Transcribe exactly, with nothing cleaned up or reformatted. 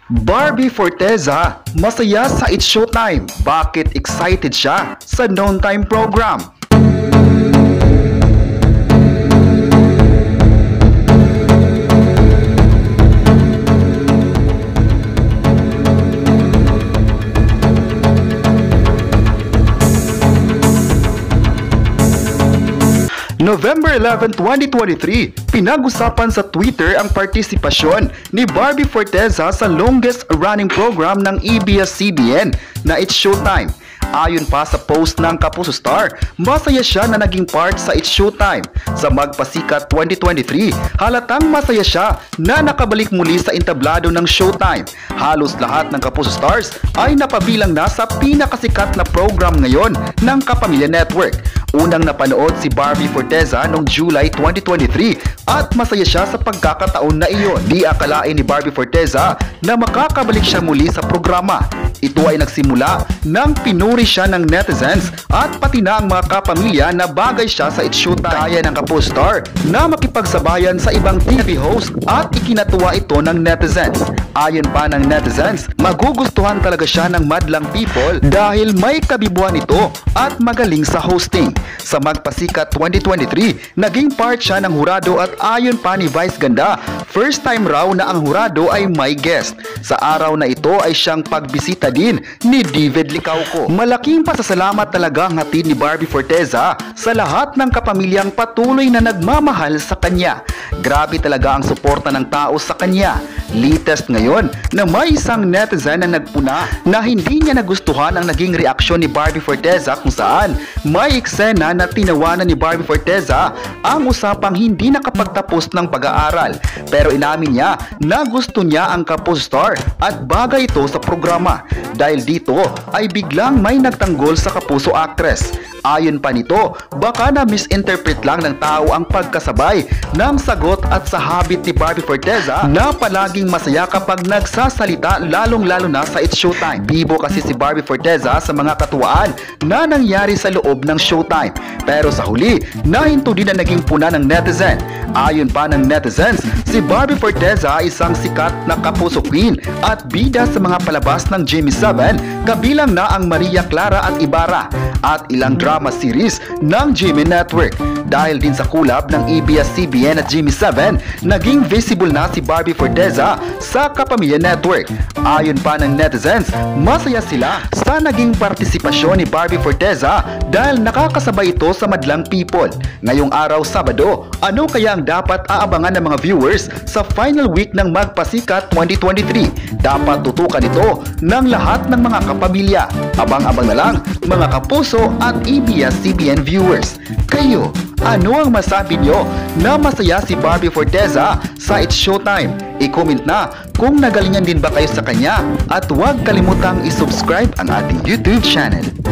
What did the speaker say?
Barbie Forteza, masaya sa It's Showtime. Bakit excited siya sa Noon Time program? November eleventh, twenty twenty-three, pinag-usapan sa Twitter ang partisipasyon ni Barbie Forteza sa longest running program ng A B S C B N na It's Showtime. Ayon pa sa post ng Kapuso Star, masaya siya na naging part sa It's Showtime. Sa Magpasikat twenty twenty-three, halatang masaya siya na nakabalik muli sa entablado ng Showtime. Halos lahat ng Kapuso Stars ay napabilang na sa pinakasikat na program ngayon ng Kapamilya Network. Unang napanood si Barbie Forteza noong July twenty twenty-three at masaya siya sa pagkakataon na iyon. Di akalain ni Barbie Forteza na makakabalik siya muli sa programa. Ito ay nagsimula nang pinuri siya ng netizens at pati na ang mga kapamilya na bagay siya sa It's Showtime. Kaya ng Kapuso Star na makipagsabayan sa ibang T V host at ikinatuwa ito ng netizens. Ayon pa ng netizens, magugustuhan talaga siya ng madlang people dahil may kabibuan ito at magaling sa hosting. Sa Magpasikat twenty twenty-three, naging part siya ng hurado at ayon pa ni Vice Ganda, first time raw na ang hurado ay may guest. Sa araw na ito ay siyang pagbisita din ni David Licauco. Malaking pasasalamat talaga ang hatid ni Barbie Forteza sa lahat ng kapamilyang patuloy na nagmamahal sa kanya. Grabe talaga ang suporta ng tao sa kanya. Latest ngayon na may isang netizen na nagpuna na hindi niya nagustuhan ang naging reaksyon ni Barbie Forteza kung saan may eksena na tinawanan ni Barbie Forteza ang usapang hindi nakapagtapos ng pag-aaral. Pero inamin niya na gusto niya ang Kapuso Star at bagay ito sa programa. Dahil dito ay biglang may nagtanggol sa Kapuso actress. Ayon pa nito, baka na misinterpret lang ng tao ang pagkasabay ng sagot at sa habit ni Barbie Forteza na palaging masaya kapag nagsasalita, lalong-lalo na sa It's Showtime. Bibo kasi si Barbie Forteza sa mga katuwaan na nangyari sa loob ng Showtime. Pero sa huli, nahinto din na naging puna ng netizen. Ayon pa ng netizens, si Barbie Forteza ay isang sikat na Kapuso Queen at bida sa mga palabas ng G M A seven, kabilang na ang Maria Clara at Ibarra at ilang drama series ng G M A Network. Dahil din sa kulab ng A B S C B N at G M A seven, naging visible na si Barbie Forteza sa Kapamilya Network. Ayon pa ng netizens, masaya sila sa naging partisipasyon ni Barbie Forteza dahil nakakasabay ito sa madlang people. Ngayong araw Sabado, ano kaya ang dapat aabangan ng mga viewers sa final week ng Magpasikat twenty twenty-three? Dapat tutukan ito ng lahat ng mga kapamilya. Abang-abang na lang mga kapuso at A B S C B N viewers. Kayo, ano ang masabi nyo na masaya si Barbie Forteza sa It's Showtime? I-comment na kung nagalingan din ba kayo sa kanya at huwag kalimutang i-subscribe ang ating YouTube channel.